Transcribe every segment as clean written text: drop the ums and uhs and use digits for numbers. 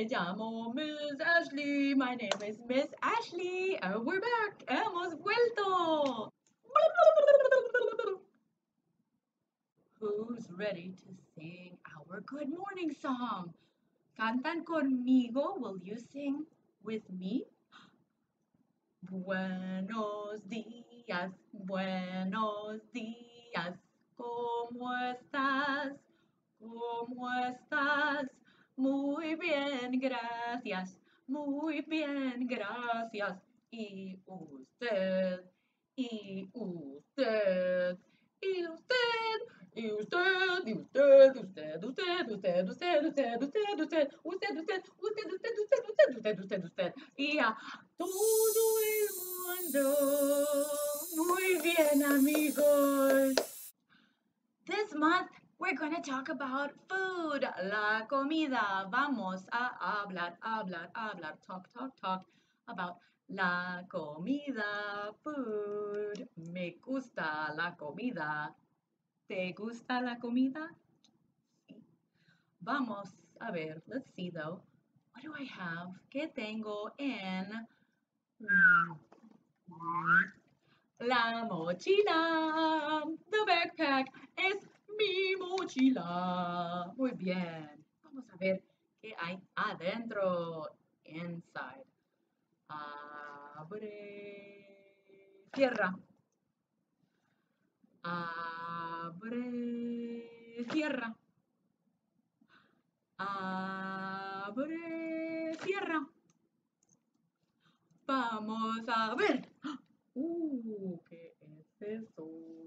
Me llamo Miss Ashley. My name is Miss Ashley. And we're back. Hemos vuelto. Who's ready to sing our good morning song? ¿Cantan conmigo? Will you sing with me? Buenos días, buenos días. ¿Cómo estás? ¿Cómo estás? Muy bien, gracias. Muy bien, gracias. ¿Y usted? ¿Y usted? ¿Y usted? Y usted, y usted, usted, usted, usted, usted, usted, usted, usted, usted. Y a todo el mundo. Muy bien, amigos. This month, we're going to talk about food, la comida. Vamos a hablar, talk about la comida, food. Me gusta la comida. ¿Te gusta la comida? Sí. Vamos a ver, let's see though. What do I have? ¿Qué tengo en la mochila? The backpack es mi mochila. Muy bien. Vamos a ver qué hay adentro. Inside. Abre. Cierra. Abre. Cierra. Abre. Cierra. Vamos a ver. ¿Qué es eso?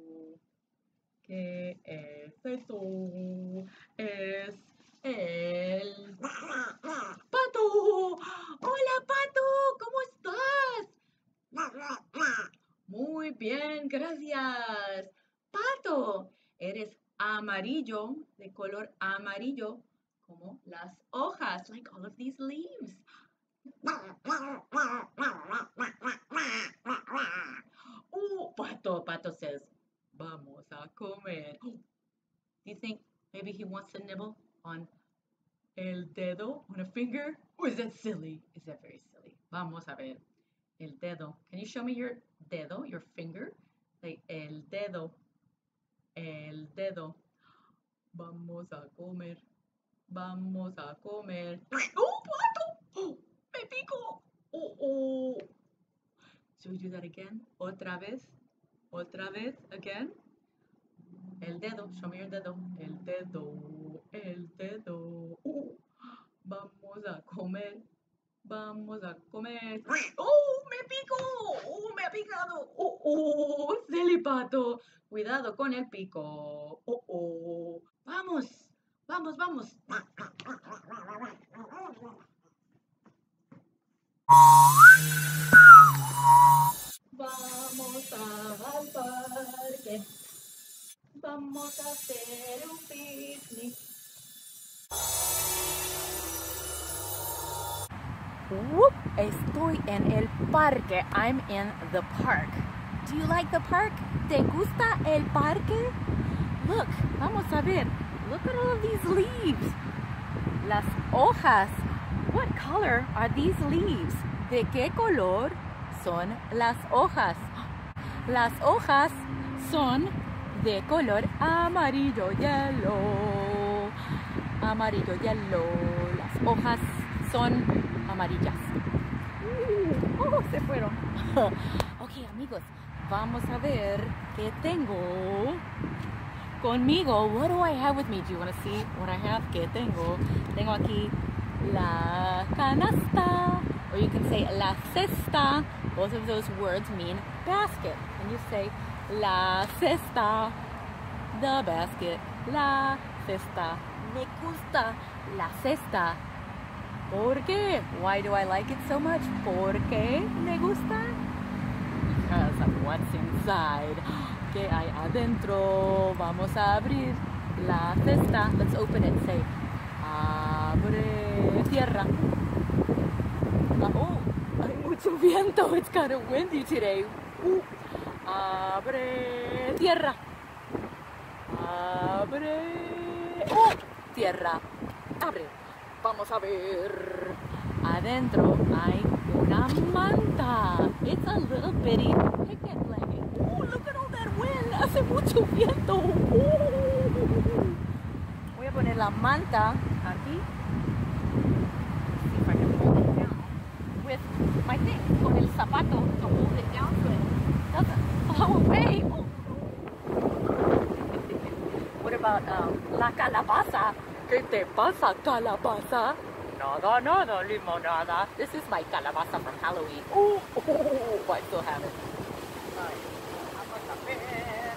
¿Qué es eso? Es el pato. Hola, pato. ¿Cómo estás? Muy bien, gracias. Pato, eres amarillo, de color amarillo, como las hojas, like all of these leaves. Pato says, vamos a comer. Do you think maybe he wants to nibble on el dedo, on a finger? Or is that silly? Is that very silly? Vamos a ver. El dedo. Can you show me your dedo, your finger? Like el dedo. El dedo. Vamos a comer. Vamos a comer. ¡Oh, pato! ¡Oh, me pico! Oh. Should we do that again? Otra vez. Otra vez. Again. El dedo. Show me your dedo. El dedo. El dedo. Vamos a comer. Vamos a comer. ¡Oh, me pico! ¡Oh, me ha picado! ¡Oh, silly pato! Cuidado con el pico. ¡Oh! ¡Vamos! ¡Vamos! Vamos al parque. Vamos a hacer un picnic. Whoop! Estoy en el parque. I'm in the park. Do you like the park? ¿Te gusta el parque? Look, vamos a ver. Look at all of these leaves. Las hojas. What color are these leaves? ¿De qué color son las hojas? Las hojas son de color amarillo, yellow. Amarillo, yellow. Las hojas son amarillas. Se fueron. Ok, amigos, vamos a ver qué tengo conmigo. What do I have with me? Do you want to see what I have? ¿Qué tengo? Tengo aquí la canasta, or you can say la cesta. Both of those words mean basket. And you say la cesta, the basket, la cesta. Me gusta la cesta. ¿Por qué? Why do I like it so much? ¿Por qué me gusta? Because of what's inside. ¿Qué hay adentro? Vamos a abrir la cesta. Let's open it. Say, abre, cierra. Oh, hay mucho viento. It's kind of windy today. Abre, cierra. Abre, cierra. Abre. Vamos a ver. Adentro hay una manta. It's a little bitty picnic blanket. Oh, look at all that wind. Hace mucho viento. Voy a poner la manta aquí. See if I can hold it down with my thing. Con el zapato to hold it down so it doesn't blow away. Oh. What about la calabaza? ¿Qué te pasa, calabaza? Nada, nada, limonada. This is my calabaza from Halloween. Oh, I still have it. Vamos a ver.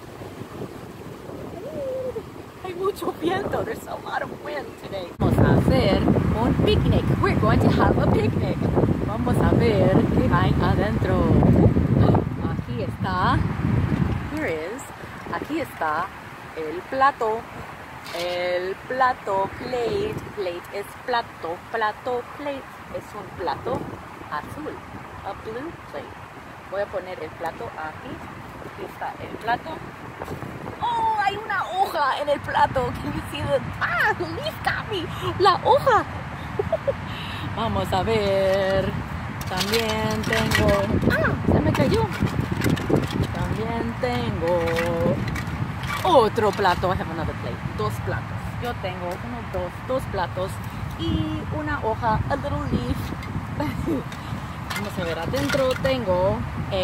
Hay mucho viento. There's a lot of wind today. Vamos a hacer un picnic. We're going to have a picnic. Vamos a ver qué hay adentro. Aquí está. Here is. Aquí está el plato. El plato, plate, plate es plato, plato, plate es un plato azul, a blue plate. Voy a poner el plato aquí, aquí está el plato. Oh, hay una hoja en el plato. Can you see the, the leaf got me, la hoja. Vamos a ver, también tengo, se me cayó. También tengo otro plato. I have another plate. Dos platos. Yo tengo dos platos y una hoja, a little leaf. Vamos a ver, adentro tengo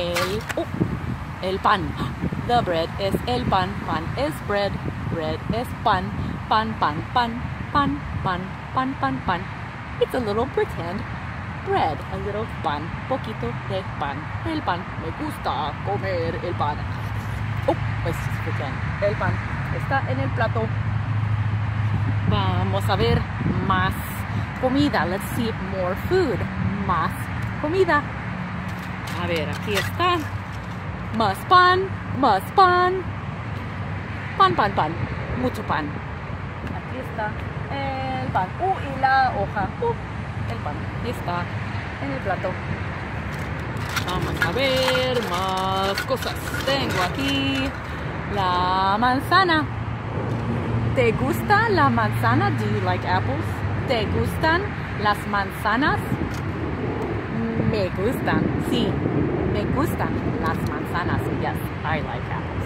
el pan. The bread es el pan. Pan es bread. Bread es pan. Pan, pan, pan. Pan, pan, pan, pan, pan. It's a little pretend bread. A little pan. Poquito de pan. El pan. Me gusta comer el pan. Pues el pan está en el plato. Vamos a ver más comida. Let's see more food. Más comida. A ver, aquí está. Más pan, más pan. Pan, pan, pan. Mucho pan. Aquí está el pan. Y la hoja. El pan. Aquí está en el plato. Vamos a ver más cosas. Tengo aquí la manzana. ¿Te gusta la manzana? Do you like apples? ¿Te gustan las manzanas? Me gustan. Sí, me gustan las manzanas. Yes, I like apples.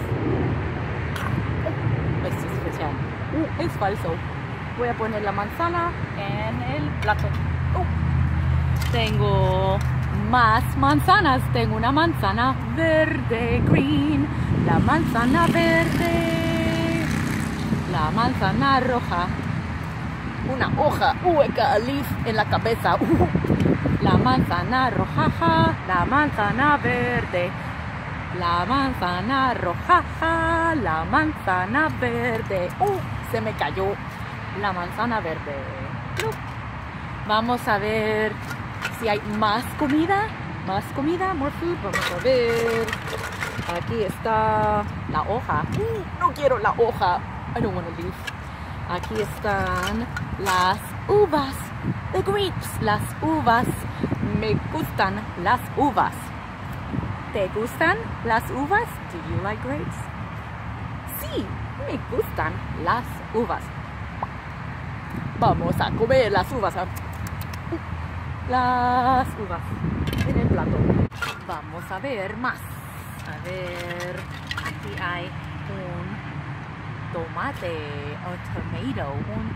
Let's just pretend. Es falso. Voy a poner la manzana en el plato. Tengo más manzanas. Tengo una manzana verde, green. La manzana verde. La manzana roja. Una hoja hueca, leaf en la cabeza. La manzana roja. La manzana verde. La manzana roja. La manzana verde. Se me cayó la manzana verde. Vamos a ver si hay más comida. Más comida, more food. Vamos a ver. Aquí está la hoja. No quiero la hoja. I don't want to leave. Aquí están las uvas. The grapes. Las uvas. Me gustan las uvas. ¿Te gustan las uvas? Do you like grapes? Sí, me gustan las uvas. Vamos a comer las uvas. Las uvas en el plato. Vamos a ver más. A ver, aquí hay un tomate, un tomato,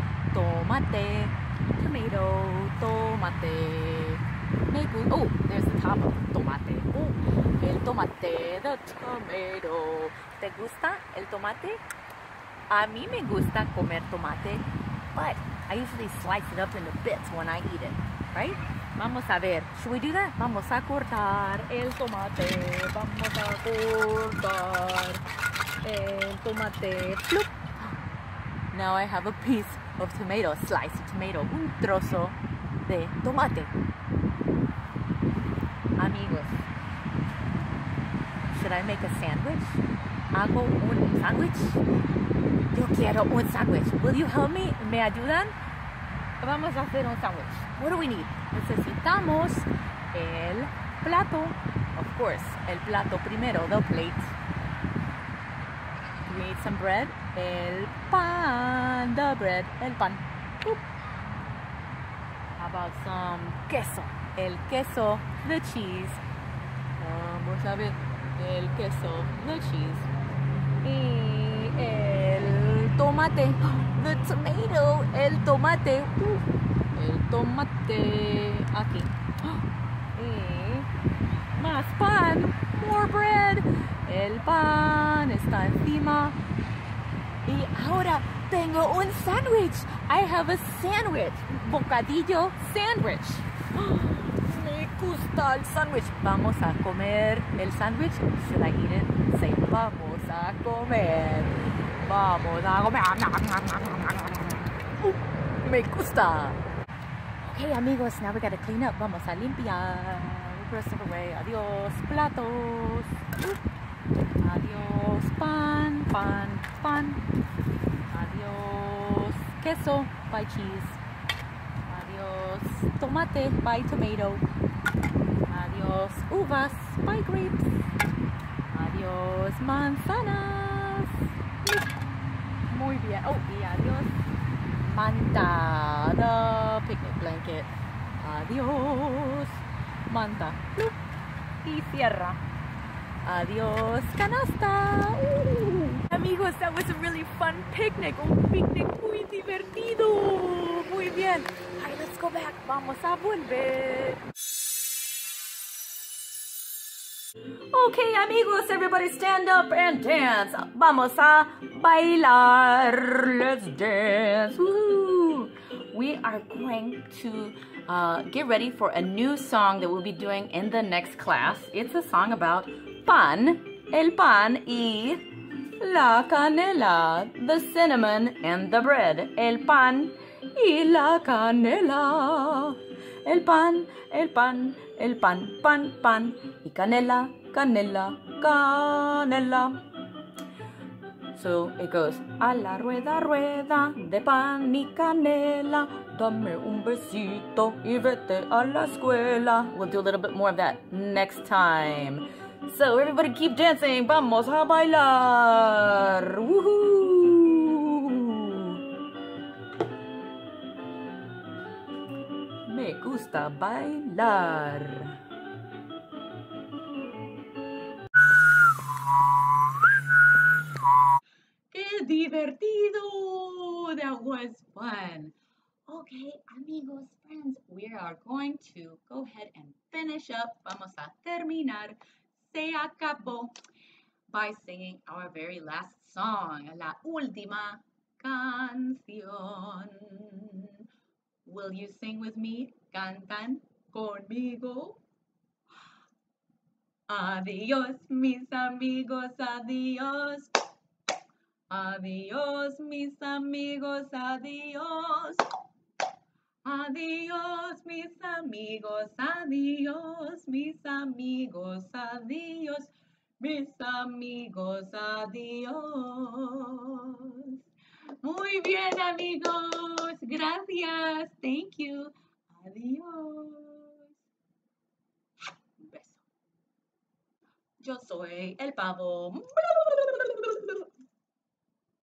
tomate. There's the top of the tomate. El tomate, the tomato. ¿Te gusta el tomate? A mí me gusta comer tomate, but I usually slice it up into bits when I eat it, right? Vamos a ver. Should we do that? Vamos a cortar el tomate. Vamos a cortar el tomate. Plup. Now I have a piece of tomato, a slice of tomato, un trozo de tomate. Amigos, should I make a sandwich? ¿Hago un sándwich? Yo quiero un sándwich. Will you help me? ¿Me ayudan? Vamos a hacer un sándwich. What do we need? Necesitamos el plato. Of course, el plato primero, the plate. We need some bread. El pan, the bread, el pan. about some queso. El queso, the cheese. Vamos a ver el queso, the cheese. Y el tomate, the tomato, el tomate. El tomate aquí. Y más pan, more bread. El pan está encima. Y ahora tengo un sándwich. I have a sandwich. Bocadillo sandwich. Me gusta el sándwich. Vamos a comer el sándwich. Should I eat it? Say, vamos a comer. Vamos a comer. Me gusta. Okay, amigos, now we gotta clean up. Vamos a limpiar. Brush it away. Adios, platos. Adios, pan, pan, pan. Adios, queso, by cheese. Adios, tomate, by tomato. Adios, uvas, by grapes. Adios, manzanas. Muy bien. Oh, y adios, manta, the picnic blanket. Adios, manta. Y cierra. Adios, canasta. Amigos, that was a really fun picnic. Un picnic muy divertido. Muy bien. Alright, let's go back. Vamos a volver. Okay, amigos, everybody stand up and dance. Vamos a bailar. Let's dance. Woo. We are going to get ready for a new song that we'll be doing in the next class. It's a song about pan, el pan y la canela, the cinnamon and the bread. El pan y la canela. El pan, el pan, el pan, pan, pan. Y canela, canela, canela. So it goes, a la rueda, rueda, de pan y canela, dame un besito y vete a la escuela. We'll do a little bit more of that next time. So everybody keep dancing. Vamos a bailar. Woohoo! Me gusta bailar. ¡Qué divertido! That was fun. Okay, amigos, friends, we are going to go ahead and finish up. Vamos a terminar. Se acabó by singing our very last song, la última canción. Will you sing with me? Cantan conmigo. Adiós, mis amigos, adiós. Adiós, mis amigos, adiós. Adiós, mis amigos, adiós, mis amigos, adiós, mis amigos, adiós. Muy bien, amigos. Gracias. Thank you. Adiós. Un beso. Yo soy el pavo.